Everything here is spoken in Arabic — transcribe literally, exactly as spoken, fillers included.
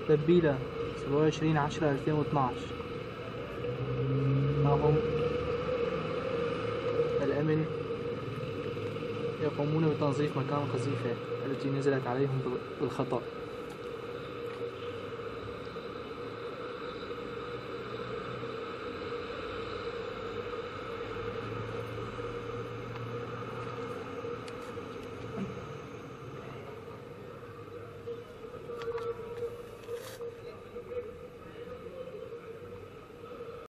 تبيلة سبعة وعشرين عشرة ألفين واثناشر. معهم الأمن يقومون بتنظيف مكان القذيفة التي نزلت عليهم بالخطأ.